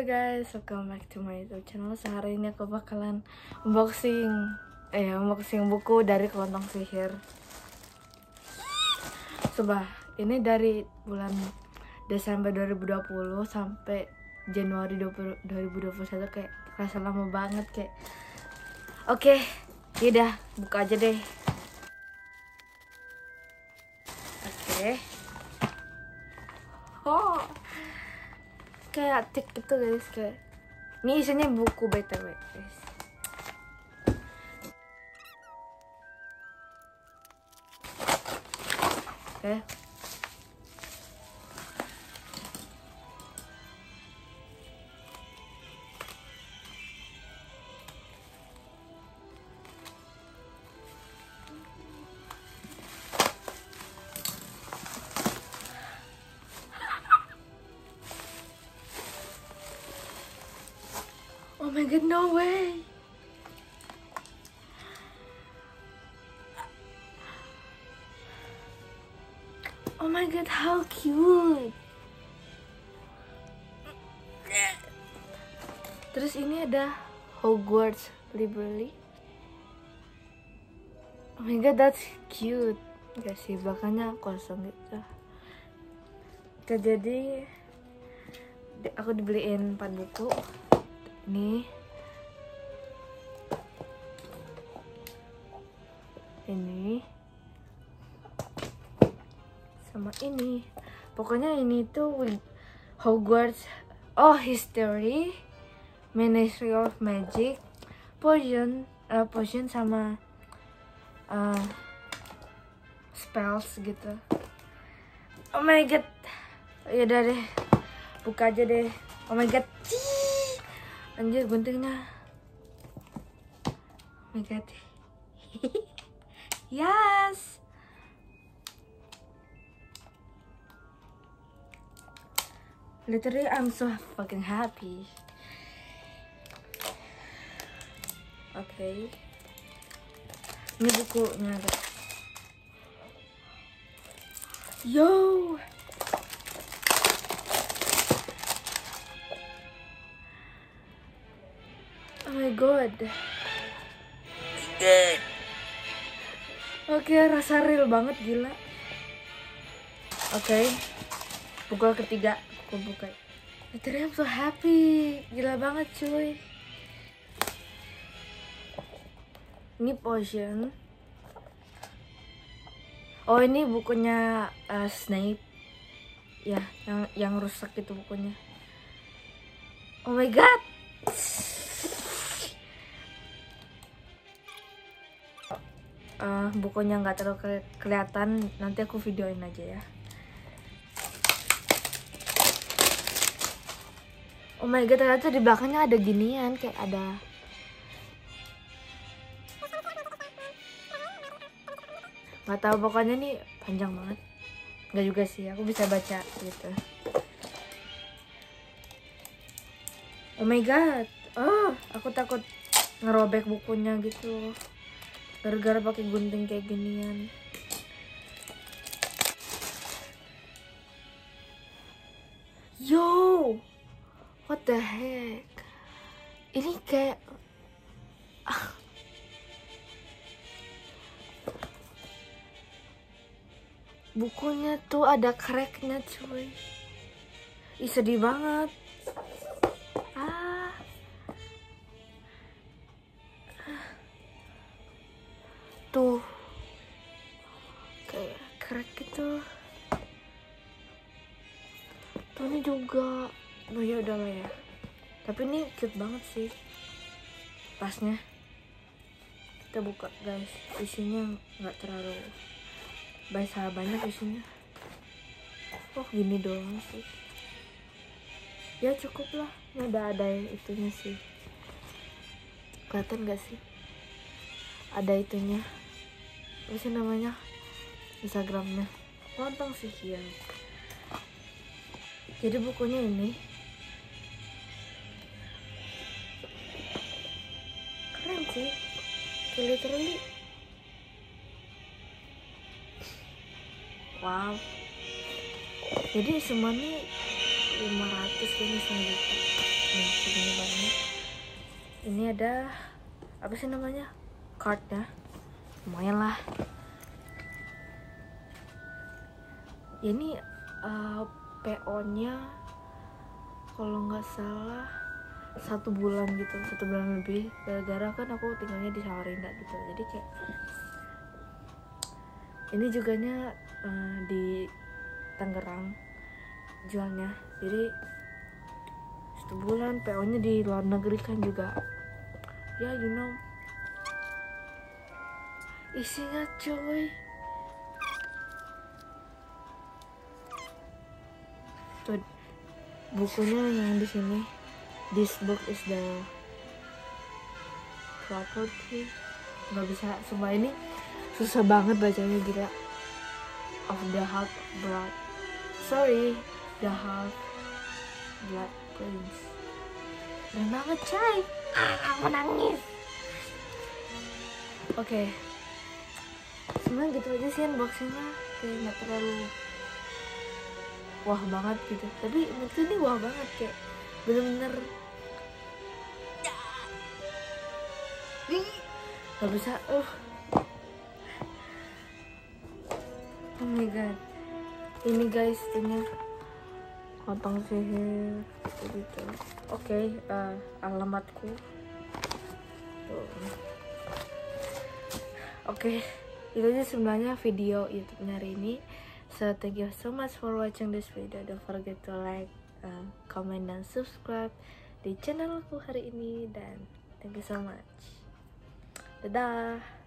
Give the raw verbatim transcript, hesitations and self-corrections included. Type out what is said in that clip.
Halo guys, welcome back to my YouTube channel. Sehari ini aku bakalan unboxing Eh, unboxing buku dari Kelontong Sihir. Coba, ini dari bulan Desember dua ribu dua puluh sampai Januari dua ribu dua puluh satu. Kayak kerasa lama banget kayak. Oke, yaudah, buka aja deh. Oke. Oh, kayak tik gitu guys, kayak ini isinya buku B T W guys. Oke. Oh my god, no way. Oh my god, how cute. Terus ini ada Hogwarts Library. Oh my god, that's cute. Gak sih, belakangnya kosong gitu. Oke, jadi aku dibeliin empat buku. Ini ini sama ini, pokoknya ini tuh Hogwarts, oh History, Ministry of Magic, Potion, uh, Potion sama uh, spells gitu. Oh my god, yaudah deh, buka aja deh. Oh my god, anjir guntingnya. Oh my god. Yes. Literally I'm so fucking happy. Oke. Okay. Ini bukunya guys. Yo. Oh my god. Good. Oke, okay, rasa real banget, gila. Oke, okay. Buku ketiga aku buka. Literally I'm so happy, gila banget cuy. Ini Potion. Oh, ini bukunya uh, Snape. Ya, yang yang rusak itu bukunya. Oh my god. Uh, bukunya nggak terlalu ke kelihatan, nanti aku videoin aja ya. Oh my god, ternyata di belakangnya ada ginian, kayak ada nggak tahu, pokoknya nih panjang banget. Nggak juga sih, aku bisa baca gitu. Oh my god, oh aku takut ngerobek bukunya gitu gara-gara pakai gunting kayak ginian. Yo, what the heck? Ini kayak ah. Bukunya tuh ada cracknya cuy. Ih, sedih banget. Ah. Tuh kayak crack gitu. Tuh ini juga. Oh ya udah lah ya. Tapi ini cute banget sih. Pasnya. Kita buka guys. Isinya nggak terlalu bahasa banyak isinya. Oh gini doang sih. Ya cukup lah. Ini udah ada itunya sih. Kelihatan gak sih? Ada itunya. Apa sih namanya? Instagramnya Kelontong Sihir. Jadi bukunya ini keren sih, literally wow. Jadi semuanya lima ratus kayaknya, setengah juta. nih segini banyak. Ini ada apa sih namanya, cardnya, lumayan lah. Ini uh, P O-nya kalau nggak salah satu bulan gitu, satu bulan lebih, gara-gara kan aku tinggalnya di Samarinda gitu. Jadi kayak ini juganya uh, di Tangerang jualnya, jadi satu bulan. P O-nya di luar negeri kan juga ya, you know. Isinya cuy, tuh bukunya yang di sini. This book is the property. Nggak bisa, semua ini susah banget bacanya, gila. Of the Half Blood, sorry, the Half Blood Prince. Keren banget coy, ah, menangis. Oke, okay. Sebenarnya gitu aja sih unboxingnya, kayak nggak terlalu wah banget gitu, tapi menurutku ini wah banget, kayak bener-bener nggak bisa. uh Oh my god, ini guys ini potong sihir gitu. Oke, okay, uh, alamatku tuh. Oke, okay, itu aja sebenarnya video YouTube-nya hari ini. So thank you so much for watching this video. Don't forget to like, uh, comment, dan subscribe di channelku hari ini. Dan thank you so much. Dadah.